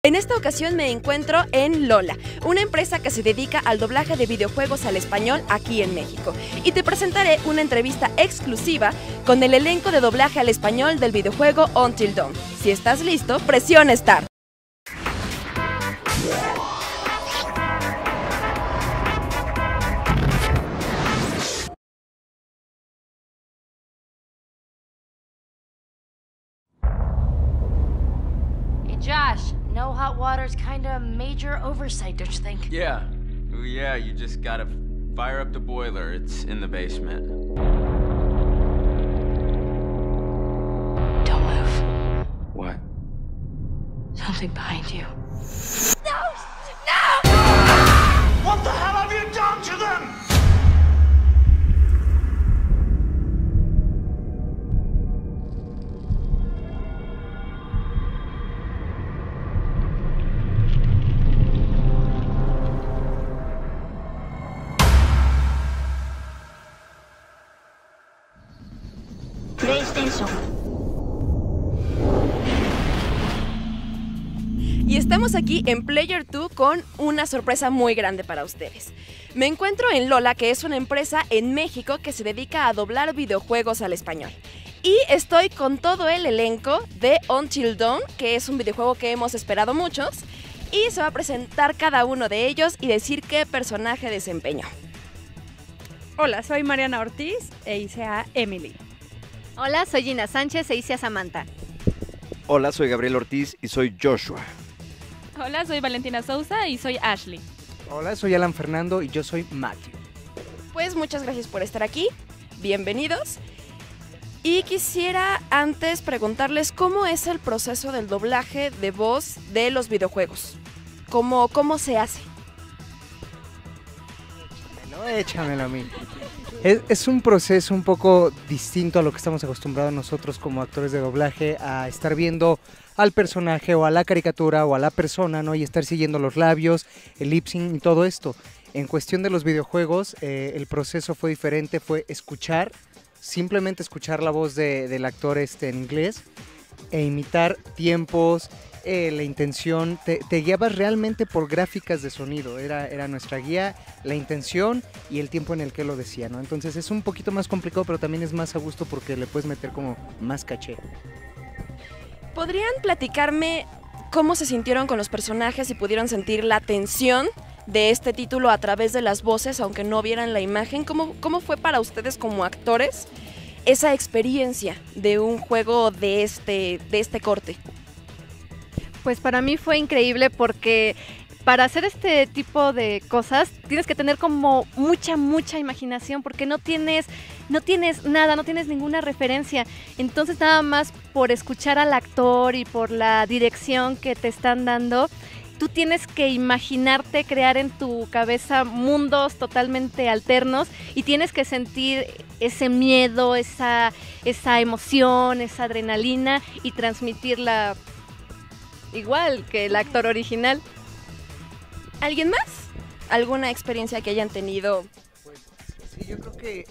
En esta ocasión me encuentro en Lola, una empresa que se dedica al doblaje de videojuegos al español aquí en México. Y te presentaré una entrevista exclusiva con el elenco de doblaje al español del videojuego Until Dawn. Si estás listo, presiona Start. Josh, no hot water's kinda major oversight, don't you think? Yeah. Yeah, you just gotta fire up the boiler. It's in the basement. Don't move. What? Something behind you. ¡No! ¡No! What the hell have you done to them? Y estamos aquí en Player 2 con una sorpresa muy grande para ustedes. Me encuentro en Lola, que es una empresa en México que se dedica a doblar videojuegos al español. Y estoy con todo el elenco de Until Dawn, que es un videojuego que hemos esperado muchos. Y se va a presentar cada uno de ellos y decir qué personaje desempeñó. Hola, soy Mariana Ortiz e hice a Emily. Hola, soy Gina Sánchez e hice a Samantha. Hola, soy Gabriel Ortiz y soy Joshua. Hola, soy Valentina Sousa y soy Ashley. Hola, soy Alan Fernando y yo soy Matthew. Pues muchas gracias por estar aquí, bienvenidos. Y quisiera antes preguntarles cómo es el proceso del doblaje de voz de los videojuegos. ¿Cómo se hace? Échamelo a mí. Es un proceso un poco distinto a lo que estamos acostumbrados nosotros como actores de doblaje, a estar viendo al personaje o a la caricatura o a la persona, ¿no? Y estar siguiendo los labios, el lip sync y todo esto. En cuestión de los videojuegos, el proceso fue diferente, fue escuchar, simplemente escuchar la voz del actor en inglés e imitar tiempos, la intención, te guiabas realmente por gráficas de sonido, era nuestra guía, la intención y el tiempo en el que lo decía, ¿no? Entonces es un poquito más complicado, pero también es más a gusto porque le puedes meter como más caché. ¿Podrían platicarme cómo se sintieron con los personajes y pudieron sentir la tensión de este título a través de las voces, aunque no vieran la imagen? ¿Cómo fue para ustedes como actores esa experiencia de un juego de este corte? Pues para mí fue increíble porque para hacer este tipo de cosas tienes que tener como mucha imaginación porque no tienes nada, no tienes ninguna referencia. Entonces nada más por escuchar al actor y por la dirección que te están dando, tú tienes que imaginarte, crear en tu cabeza mundos totalmente alternos y tienes que sentir ese miedo, esa emoción, esa adrenalina y transmitirla igual que el actor original. ¿Alguien más? ¿Alguna experiencia que hayan tenido? Pues, sí, yo creo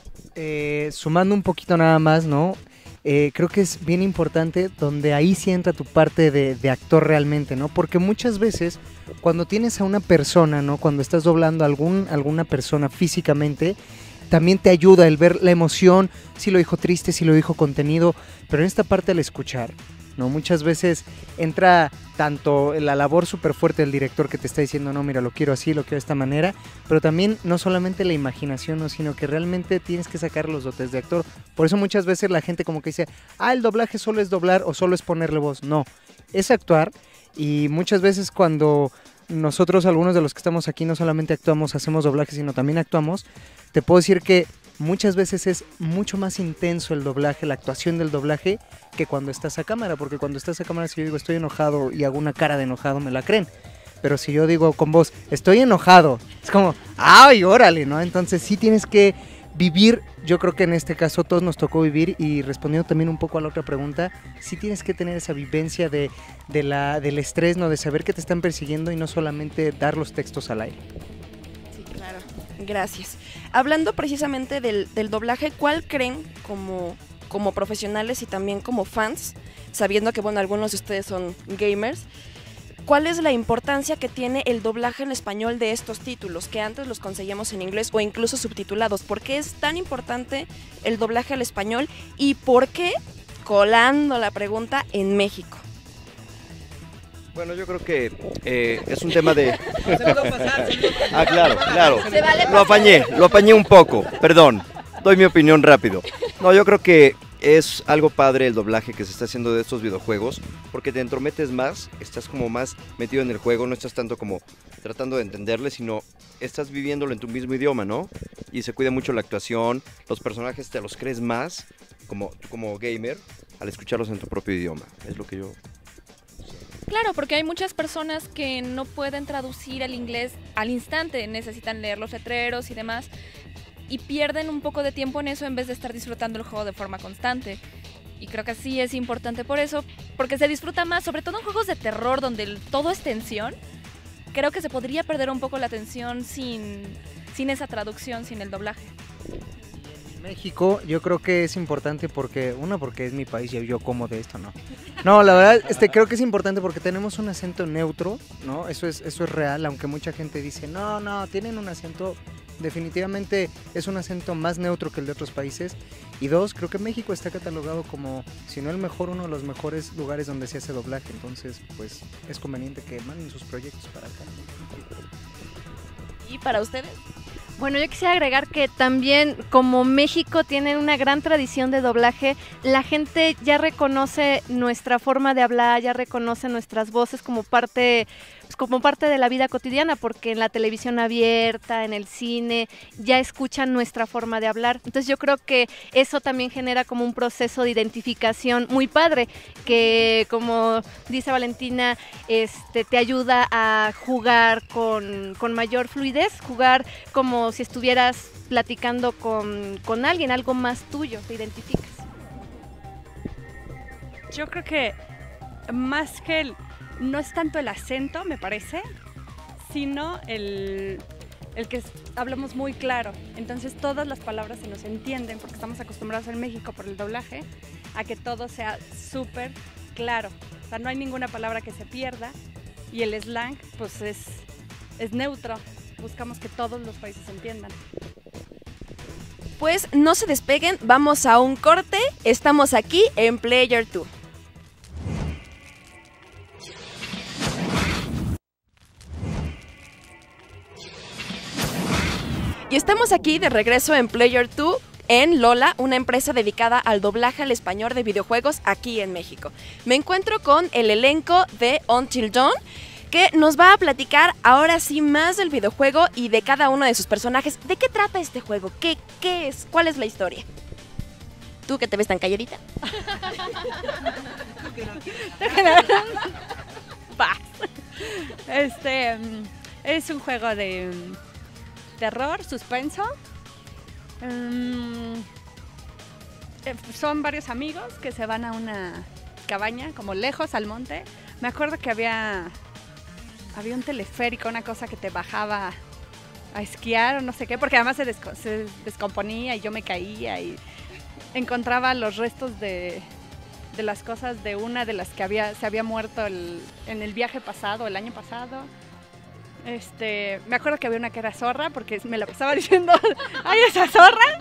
que sumando un poquito nada más, ¿no? Creo que es bien importante donde ahí sí entra tu parte de actor realmente, ¿no? Porque muchas veces cuando tienes a una persona, ¿no? Cuando estás doblando a alguna persona físicamente, también te ayuda el ver la emoción, si lo dijo triste, si lo dijo contenido, pero en esta parte al escuchar, ¿no? Muchas veces entra tanto la labor súper fuerte del director que te está diciendo, no, mira, lo quiero así, lo quiero de esta manera, pero también no solamente la imaginación, ¿no? Sino que realmente tienes que sacar los dotes de actor. Por eso muchas veces la gente como que dice, el doblaje solo es doblar o solo es ponerle voz. No, es actuar y muchas veces cuando nosotros, algunos de los que estamos aquí, no solamente actuamos, hacemos doblaje, sino también actuamos, te puedo decir que muchas veces es mucho más intenso el doblaje, la actuación del doblaje, que cuando estás a cámara, porque cuando estás a cámara si yo digo estoy enojado y hago una cara de enojado me la creen, pero si yo digo con voz estoy enojado, es como ¡ay, órale!, ¿no? Entonces sí tienes que vivir, yo creo que en este caso todos nos tocó vivir y respondiendo también un poco a la otra pregunta, sí tienes que tener esa vivencia del estrés, ¿no? De saber que te están persiguiendo y no solamente dar los textos al aire. Sí, claro. Gracias. Hablando precisamente del doblaje, ¿cuál creen como profesionales y también como fans, sabiendo que, bueno, algunos de ustedes son gamers, ¿cuál es la importancia que tiene el doblaje en español de estos títulos, que antes los conseguíamos en inglés o incluso subtitulados? ¿Por qué es tan importante el doblaje al español y por qué, colando la pregunta, en México? Bueno, yo creo que es un tema de... Ah, claro, claro. Lo apañé un poco, perdón. Doy mi opinión rápido. No, yo creo que es algo padre el doblaje que se está haciendo de estos videojuegos, porque te entrometes más, estás como más metido en el juego, no estás tanto como tratando de entenderle, sino estás viviéndolo en tu mismo idioma, ¿no? Y se cuida mucho la actuación, los personajes te los crees más como gamer al escucharlos en tu propio idioma. Es lo que yo... Claro, porque hay muchas personas que no pueden traducir al inglés al instante, necesitan leer los letreros y demás, y pierden un poco de tiempo en eso en vez de estar disfrutando el juego de forma constante. Y creo que sí es importante por eso, porque se disfruta más, sobre todo en juegos de terror donde todo es tensión. Creo que se podría perder un poco la tensión sin esa traducción, sin el doblaje. México, yo creo que es importante porque es mi país y yo como de esto, ¿no? No, la verdad, creo que es importante porque tenemos un acento neutro, ¿no? Eso es real, aunque mucha gente dice, no, tienen un acento, definitivamente es un acento más neutro que el de otros países. Y dos, creo que México está catalogado como, si no el mejor, uno de los mejores lugares donde se hace doblaje, entonces, pues, es conveniente que manden sus proyectos para acá. ¿Y para ustedes? Bueno, yo quisiera agregar que también como México tiene una gran tradición de doblaje, la gente ya reconoce nuestra forma de hablar, ya reconoce nuestras voces como parte de la vida cotidiana, porque en la televisión abierta, en el cine, ya escuchan nuestra forma de hablar. Entonces yo creo que eso también genera como un proceso de identificación muy padre, que como dice Valentina, te ayuda a jugar con mayor fluidez, jugar como si estuvieras platicando con alguien, algo más tuyo, te identificas. Yo creo que más que no es tanto el acento, me parece, sino el que hablamos muy claro. Entonces todas las palabras se nos entienden porque estamos acostumbrados en México por el doblaje a que todo sea súper claro. O sea, no hay ninguna palabra que se pierda y el slang pues es neutro. Buscamos que todos los países entiendan. Pues no se despeguen, vamos a un corte. Estamos aquí en Player 2. Y estamos aquí de regreso en Player 2 en Lola, una empresa dedicada al doblaje al español de videojuegos aquí en México. Me encuentro con el elenco de Until Dawn, que nos va a platicar ahora sí más del videojuego y de cada uno de sus personajes. ¿De qué trata este juego? ¿Qué es? ¿Cuál es la historia? ¿Tú que te ves tan calladita? Es un juego de terror, suspenso. Son varios amigos que se van a una cabaña como lejos al monte. Me acuerdo que había un teleférico, una cosa que te bajaba a esquiar o no sé qué, porque además se descomponía y yo me caía y encontraba los restos de las cosas de una de las que se había muerto en el viaje pasado, el año pasado. Me acuerdo que había una que era zorra porque me la pasaba diciendo, ¡ay, esa zorra!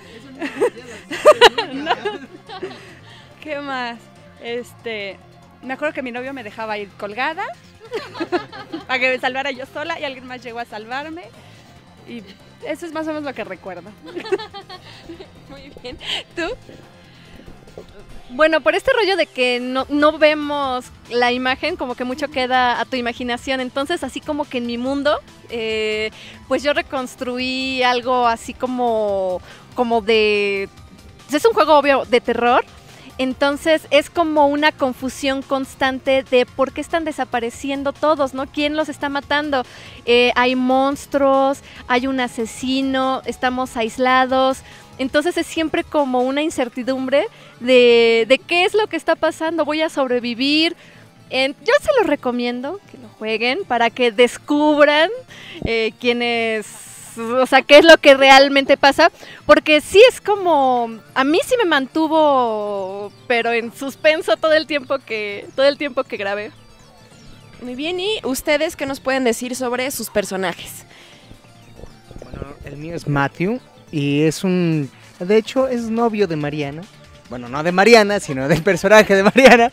No. ¿Qué más? Me acuerdo que mi novio me dejaba ir colgada para que me salvara yo sola y alguien más llegó a salvarme. Y eso es más o menos lo que recuerdo. Muy bien. ¿Tú? Bueno, por este rollo de que no vemos la imagen, como que mucho queda a tu imaginación. Entonces, así como que en mi mundo, pues yo reconstruí algo así como de... Es un juego obvio de terror. Entonces es como una confusión constante de por qué están desapareciendo todos, ¿no? ¿Quién los está matando? Hay monstruos, hay un asesino, estamos aislados. Entonces es siempre como una incertidumbre de qué es lo que está pasando, voy a sobrevivir. Yo se los recomiendo que lo jueguen para que descubran qué es lo que realmente pasa, porque sí es como, a mí sí me mantuvo, pero en suspenso todo el tiempo que grabé. Muy bien, ¿y ustedes qué nos pueden decir sobre sus personajes? Bueno, el mío es Matthew y de hecho es novio de Mariana. Bueno, no de Mariana, sino del personaje de Mariana.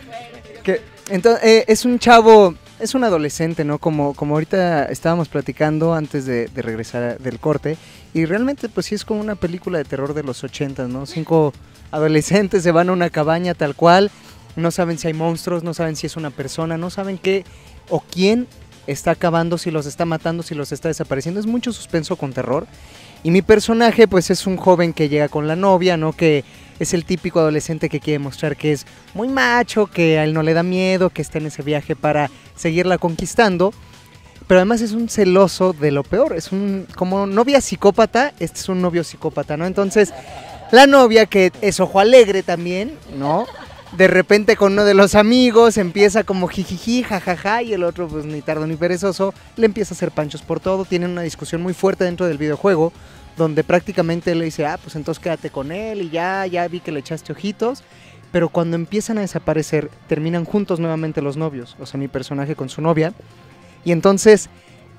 Entonces, es un chavo, es un adolescente, ¿no? Como ahorita estábamos platicando antes de regresar del corte. Y realmente, pues sí es como una película de terror de los 80, ¿no? 5 adolescentes se van a una cabaña tal cual. No saben si hay monstruos, no saben si es una persona, no saben qué o quién está acabando, si los está matando, si los está desapareciendo. Es mucho suspenso con terror. Y mi personaje, pues es un joven que llega con la novia, ¿no? Que es el típico adolescente que quiere mostrar que es muy macho, que a él no le da miedo, que está en ese viaje para seguirla conquistando. Pero además es un celoso de lo peor, es como novia psicópata, este es un novio psicópata, ¿no? Entonces, la novia, que es ojo alegre también, ¿no? De repente con uno de los amigos empieza como jijiji, jajaja, y el otro, pues ni tardo ni perezoso, le empieza a hacer panchos por todo. Tienen una discusión muy fuerte dentro del videojuego, donde prácticamente él le dice, pues entonces quédate con él, y ya vi que le echaste ojitos. Pero cuando empiezan a desaparecer, terminan juntos nuevamente los novios, o sea, mi personaje con su novia. Y entonces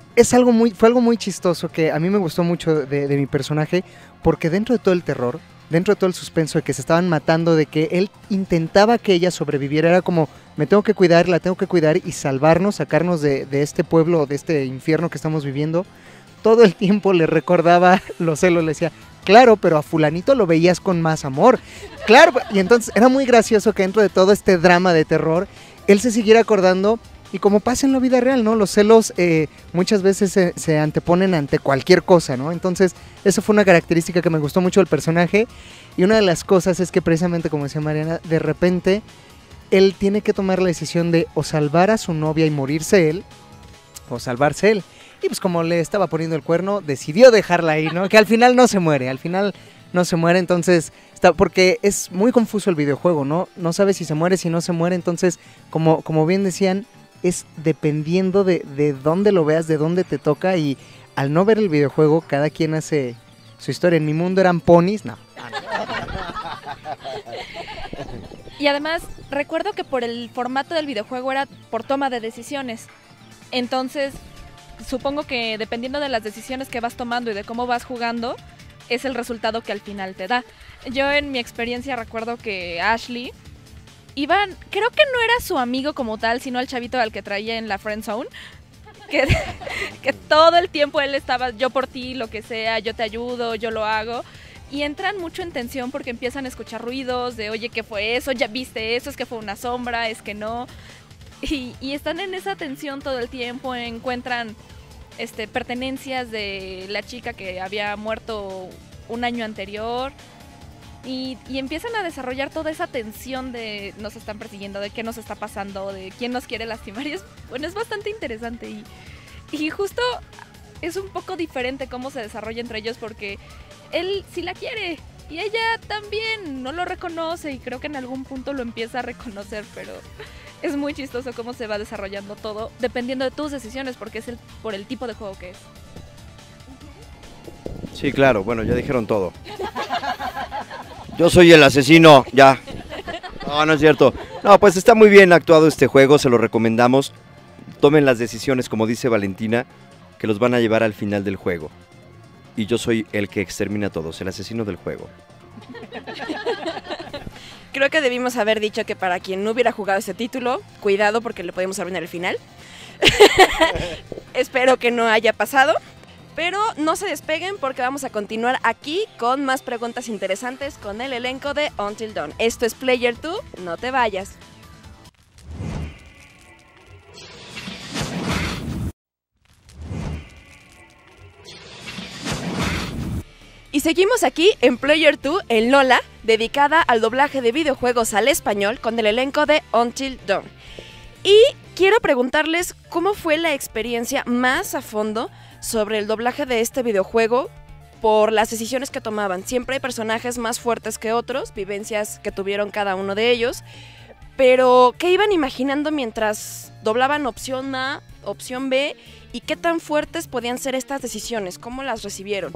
fue algo muy chistoso que a mí me gustó mucho de mi personaje, porque dentro de todo el terror, dentro de todo el suspenso de que se estaban matando, de que él intentaba que ella sobreviviera, era como, me tengo que cuidar, la tengo que cuidar y salvarnos, sacarnos de este pueblo, de este infierno que estamos viviendo. Todo el tiempo le recordaba los celos, le decía, claro, pero a fulanito lo veías con más amor. Claro, y entonces era muy gracioso que dentro de todo este drama de terror, él se siguiera acordando. Y como pasa en la vida real, ¿no? Los celos muchas veces se anteponen ante cualquier cosa, ¿no? Entonces, eso fue una característica que me gustó mucho del personaje. Y una de las cosas es que precisamente, como decía Mariana, de repente él tiene que tomar la decisión de o salvar a su novia y morirse él, o salvarse él. Y pues como le estaba poniendo el cuerno, decidió dejarla ahí, ¿no? Que al final no se muere, entonces... porque es muy confuso el videojuego, ¿no? No sabes si se muere, si no se muere. Entonces, como bien decían, es dependiendo de dónde lo veas, de dónde te toca, y al no ver el videojuego, cada quien hace su historia. En mi mundo eran ponis, no. Y además, recuerdo que por el formato del videojuego era por toma de decisiones. Entonces, supongo que dependiendo de las decisiones que vas tomando y de cómo vas jugando, es el resultado que al final te da. Yo en mi experiencia recuerdo que Ashley creo que no era su amigo como tal, sino al chavito al que traía en la friend zone, que todo el tiempo él estaba, yo por ti, lo que sea, yo te ayudo, yo lo hago, y entran mucho en tensión porque empiezan a escuchar ruidos de, oye, ¿qué fue eso? ¿Ya viste eso? ¿Es que fue una sombra? ¿Es que no? Y están en esa tensión todo el tiempo, encuentran pertenencias de la chica que había muerto un año anterior. Y empiezan a desarrollar toda esa tensión de nos están persiguiendo, de qué nos está pasando, de quién nos quiere lastimar. Y es bastante interesante. Y justo es un poco diferente cómo se desarrolla entre ellos, porque él sí la quiere y ella también no lo reconoce, y creo que en algún punto lo empieza a reconocer, pero es muy chistoso cómo se va desarrollando todo dependiendo de tus decisiones, porque es por el tipo de juego que es. Sí, claro, bueno, ya dijeron todo. Yo soy el asesino, ya. No es cierto. No, pues está muy bien actuado este juego, se lo recomendamos. Tomen las decisiones, como dice Valentina, que los van a llevar al final del juego. Y yo soy el que extermina a todos, el asesino del juego. Creo que debimos haber dicho que para quien no hubiera jugado este título, cuidado porque le podemos arruinar el final. Espero que no haya pasado. Pero no se despeguen porque vamos a continuar aquí con más preguntas interesantes con el elenco de Until Dawn. Esto es Player 2, no te vayas. Y seguimos aquí en Player 2 en Lola, dedicada al doblaje de videojuegos al español con el elenco de Until Dawn. Y quiero preguntarles cómo fue la experiencia más a fondo sobre el doblaje de este videojuego por las decisiones que tomaban. Siempre hay personajes más fuertes que otros, vivencias que tuvieron cada uno de ellos, pero ¿qué iban imaginando mientras doblaban opción A, opción B, y qué tan fuertes podían ser estas decisiones? ¿Cómo las recibieron?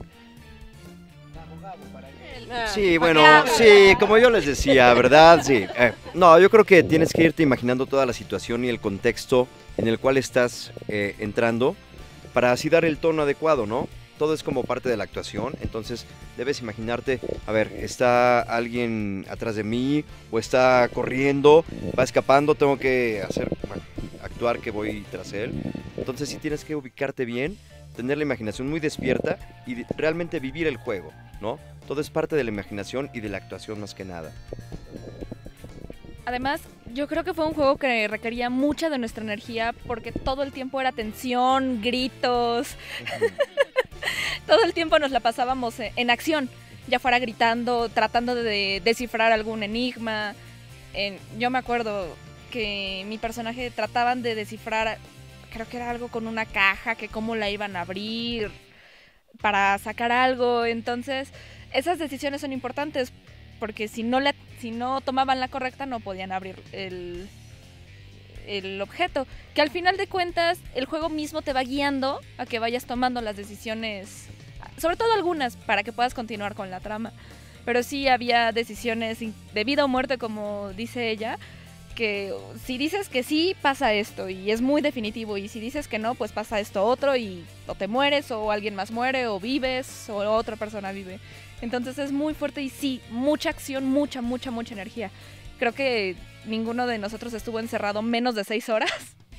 Sí, bueno, sí, como yo les decía, ¿verdad? Sí. No, yo creo que tienes que irte imaginando toda la situación y el contexto en el cual estás entrando para así dar el tono adecuado, ¿no? Todo es como parte de la actuación, entonces debes imaginarte, a ver, está alguien atrás de mí o está corriendo, va escapando, tengo que actuar que voy tras él. Entonces sí tienes que ubicarte bien, tener la imaginación muy despierta y realmente vivir el juego, ¿no? Todo es parte de la imaginación y de la actuación más que nada. Además, yo creo que fue un juego que requería mucha de nuestra energía porque todo el tiempo era tensión, gritos. Todo el tiempo nos la pasábamos en acción, ya fuera gritando, tratando de descifrar algún enigma. Yo me acuerdo que mi personaje trataban de descifrar, creo que era algo con una caja, que cómo la iban a abrir para sacar algo. Entonces, esas decisiones son importantes porque si no tomaban la correcta no podían abrir el objeto, que al final de cuentas el juego mismo te va guiando a que vayas tomando las decisiones, sobre todo algunas, para que puedas continuar con la trama. Pero sí había decisiones de vida o muerte, como dice ella, que si dices que sí, pasa esto y es muy definitivo, y si dices que no, pues pasa esto otro y o te mueres o alguien más muere o vives o otra persona vive. Entonces es muy fuerte y sí, mucha acción, mucha energía. Creo que ninguno de nosotros estuvo encerrado menos de 6 horas.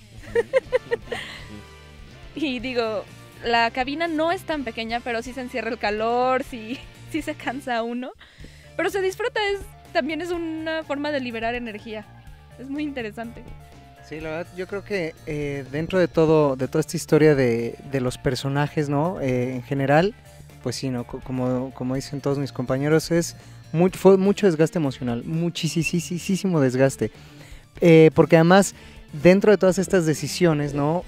Y digo, la cabina no es tan pequeña, pero sí se encierra el calor, sí se cansa uno. Pero se disfruta, también es una forma de liberar energía. Es muy interesante. Sí, la verdad, yo creo que dentro de toda esta historia de los personajes, ¿no? En general, pues sí, ¿no? Como dicen todos mis compañeros, fue mucho desgaste emocional, muchísimo desgaste. Porque además, dentro de todas estas decisiones, ¿no?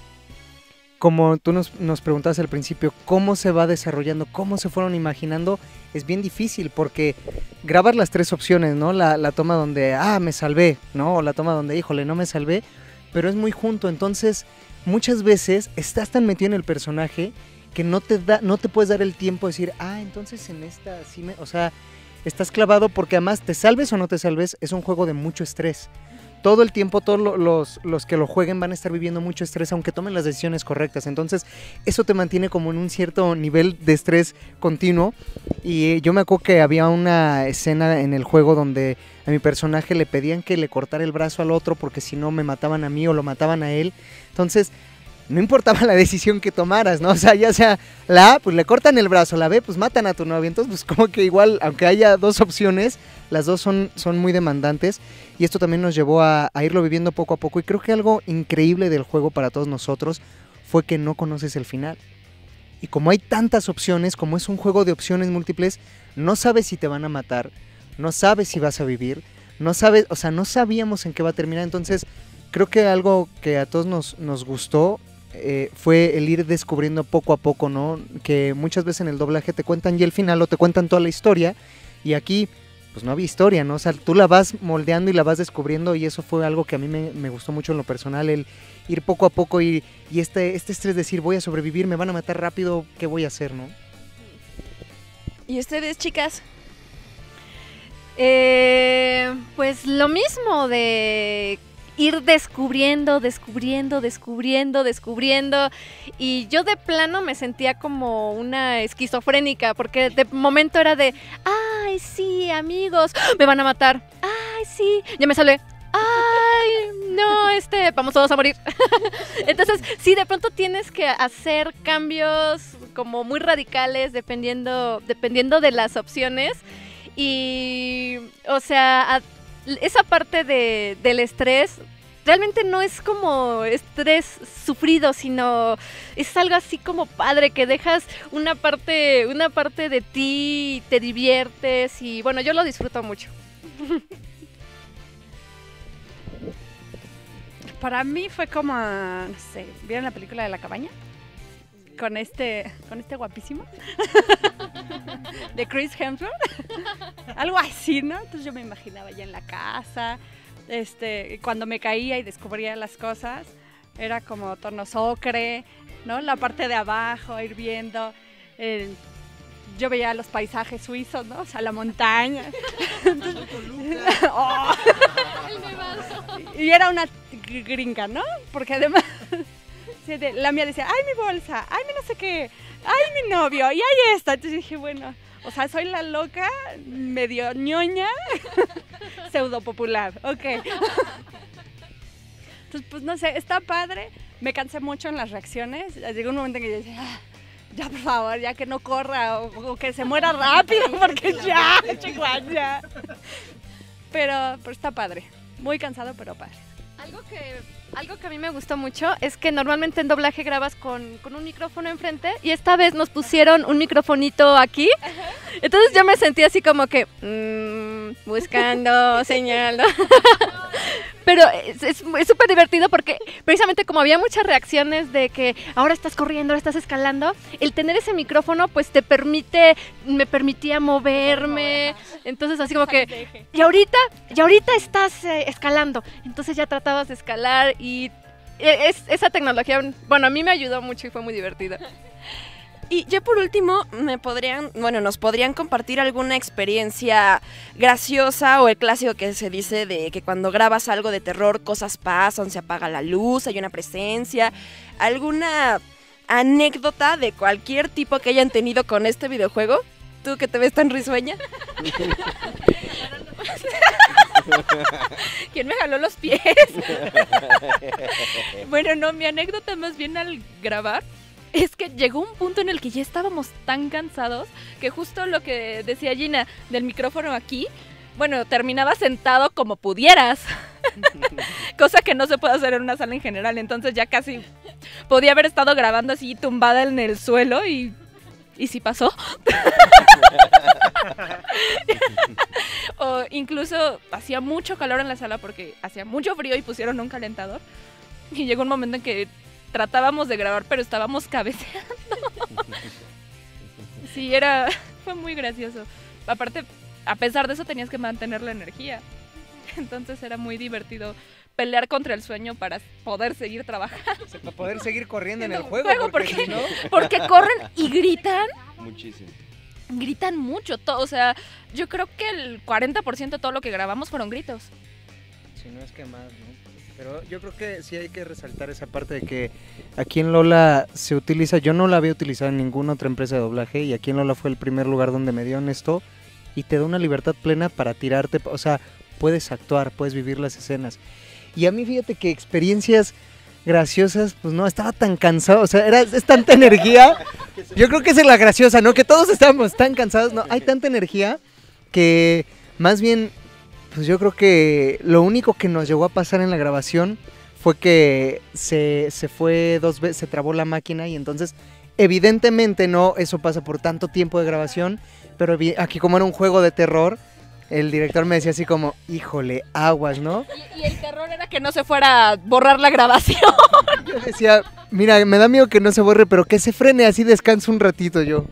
Como tú nos preguntabas al principio, cómo se va desarrollando, cómo se fueron imaginando, es bien difícil porque grabar las 3 opciones, ¿no? La toma donde, me salvé, ¿no? O la toma donde, híjole, no me salvé, pero es muy junto. Entonces, muchas veces estás tan metido en el personaje que no te puedes dar el tiempo de decir, entonces en esta sí o sea, estás clavado porque además te salves o no te salves, es un juego de mucho estrés. Todo el tiempo, todos los que lo jueguen van a estar viviendo mucho estrés, aunque tomen las decisiones correctas. Entonces, eso te mantiene como en un cierto nivel de estrés continuo. Y yo me acuerdo que había una escena en el juego donde a mi personaje le pedían que le cortara el brazo al otro porque si no me mataban a mí o lo mataban a él. Entonces, no importaba la decisión que tomaras, ¿no? O sea, ya sea la A, pues le cortan el brazo, la B, pues matan a tu novio. Entonces, pues como que igual, aunque haya 2 opciones, las 2 son muy demandantes. Y esto también nos llevó a irlo viviendo poco a poco. Y creo que algo increíble del juego para todos nosotros fue que no conoces el final. Y como hay tantas opciones, como es un juego de opciones múltiples, no sabes si te van a matar, no sabes si vas a vivir, no sabes, o sea, no sabíamos en qué va a terminar. Entonces, creo que algo que a todos nos gustó fue el ir descubriendo poco a poco, ¿no? Que muchas veces en el doblaje te cuentan ya el final o te cuentan toda la historia, y aquí pues no había historia, ¿no? O sea, tú la vas moldeando y la vas descubriendo, y eso fue algo que a mí me gustó mucho en lo personal, el ir poco a poco y este estrés de decir, voy a sobrevivir, me van a matar rápido, ¿qué voy a hacer, no? ¿Y ustedes, chicas? Pues lo mismo, de ir descubriendo, y yo de plano me sentía como una esquizofrénica, porque de momento era de, ay, sí, amigos, me van a matar, ay, sí, ya me salvé, ay, no, vamos todos a morir. Entonces, sí, de pronto tienes que hacer cambios como muy radicales dependiendo de las opciones, y, o sea, esa parte del estrés realmente no es como estrés sufrido, sino es algo así como padre, que dejas una parte de ti, te diviertes, y bueno, yo lo disfruto mucho. Para mí fue como, no sé, ¿vieron la película de La Cabaña? Con este guapísimo de Chris Hemsworth, algo así, ¿no? Entonces yo me imaginaba ya en la casa, cuando me caía y descubría las cosas, era como tonos ocre, ¿no? La parte de abajo, ir viendo, yo veía los paisajes suizos, ¿no? O sea, la montaña. Oh. Y era una gringa, ¿no? Porque además Sí, la mía decía, ay, mi bolsa, ay, mi no sé qué, ay, mi novio, y ay, esta. Entonces dije, bueno, o sea, soy la loca, medio ñoña, pseudo popular, ok. Entonces, pues no sé, está padre. Me cansé mucho en las reacciones. Llegó un momento en que yo decía, ya por favor, ya que no corra o que se muera rápido, porque ya, chihuahua. Pero está padre. Muy cansado, pero padre. Algo que a mí me gustó mucho es que normalmente en doblaje grabas con un micrófono enfrente y esta vez nos pusieron un microfonito aquí. Entonces yo me sentí así como que buscando señal, ¿no? Pero es súper divertido porque precisamente como había muchas reacciones de que ahora estás corriendo, ahora estás escalando, el tener ese micrófono pues me permitía moverme, entonces así como que, y ahorita estás escalando, entonces ya tratabas de escalar y esa tecnología, bueno, a mí me ayudó mucho y fue muy divertido. Y ya por último, nos podrían compartir alguna experiencia graciosa o el clásico que se dice de que cuando grabas algo de terror, cosas pasan, se apaga la luz, hay una presencia, alguna anécdota de cualquier tipo que hayan tenido con este videojuego. Tú que te ves tan risueña. ¿Quién me jaló los pies? Bueno, no, mi anécdota más bien al grabar es que llegó un punto en el que ya estábamos tan cansados que justo lo que decía Gina del micrófono aquí, bueno, terminaba sentado como pudieras, cosa que no se puede hacer en una sala en general, entonces ya casi podía haber estado grabando así tumbada en el suelo y sí pasó. O incluso hacía mucho calor en la sala porque hacía mucho frío y pusieron un calentador y llegó un momento en que tratábamos de grabar, pero estábamos cabeceando. Sí, fue muy gracioso. Aparte, a pesar de eso tenías que mantener la energía. Entonces era muy divertido pelear contra el sueño para poder seguir trabajando. Para poder seguir corriendo en el juego. Porque, si no... porque corren y gritan. Muchísimo. Gritan mucho. O sea, yo creo que el 40% de todo lo que grabamos fueron gritos. Si no es que más, ¿no? Pero yo creo que sí hay que resaltar esa parte de que aquí en Lola se utiliza, yo no la había utilizado en ninguna otra empresa de doblaje y aquí en Lola fue el primer lugar donde me dieron esto y te da una libertad plena para tirarte, o sea, puedes actuar, puedes vivir las escenas. Y a mí fíjate que experiencias graciosas, pues no, estaba tan cansado, o sea, es tanta energía, yo creo que esa es la graciosa, ¿no? Que todos estábamos tan cansados, no, hay tanta energía que más bien... Pues yo creo que lo único que nos llegó a pasar en la grabación fue que se fue 2 veces, se trabó la máquina y entonces evidentemente no, eso pasa por tanto tiempo de grabación, pero aquí como era un juego de terror, el director me decía así como, híjole, aguas, ¿no? Y el terror era que no se fuera a borrar la grabación. Yo decía, mira, me da miedo que no se borre, pero que se frene, así descanso un ratito yo.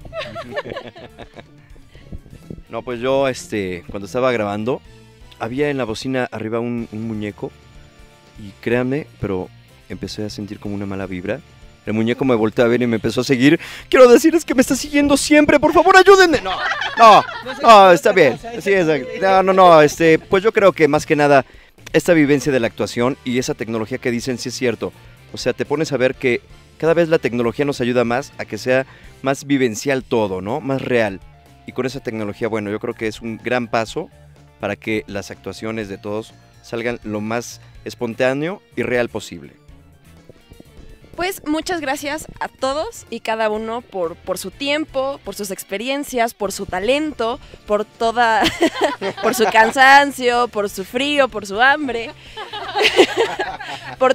No, pues yo, cuando estaba grabando, había en la bocina arriba un muñeco y créanme, pero empecé a sentir como una mala vibra. El muñeco me volteó a ver y me empezó a seguir. Quiero decirles que me está siguiendo siempre, por favor ayúdenme. No, está bien. Sí, exacto. No, pues yo creo que más que nada esta vivencia de la actuación y esa tecnología que dicen sí es cierto. O sea, te pones a ver que cada vez la tecnología nos ayuda más a que sea más vivencial todo, ¿no? Más real. Y con esa tecnología, bueno, yo creo que es un gran paso para que las actuaciones de todos salgan lo más espontáneo y real posible. Pues muchas gracias a todos y cada uno por su tiempo, por sus experiencias, por su talento, por por su cansancio, por su frío, por su hambre, por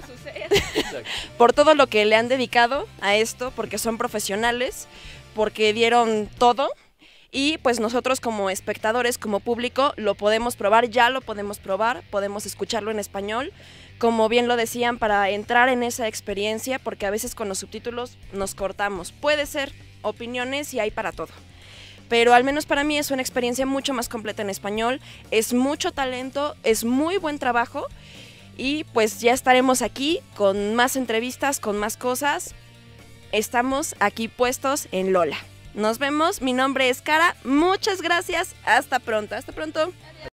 todo lo que le han dedicado a esto, porque son profesionales, porque dieron todo. Y pues nosotros como espectadores, como público, lo podemos probar, ya lo podemos probar, podemos escucharlo en español, como bien lo decían, para entrar en esa experiencia, porque a veces con los subtítulos nos cortamos. Puede ser opiniones y hay para todo. Pero al menos para mí es una experiencia mucho más completa en español, es mucho talento, es muy buen trabajo y pues ya estaremos aquí con más entrevistas, con más cosas. Estamos aquí puestos en Lola. Nos vemos, mi nombre es Cara, muchas gracias, hasta pronto.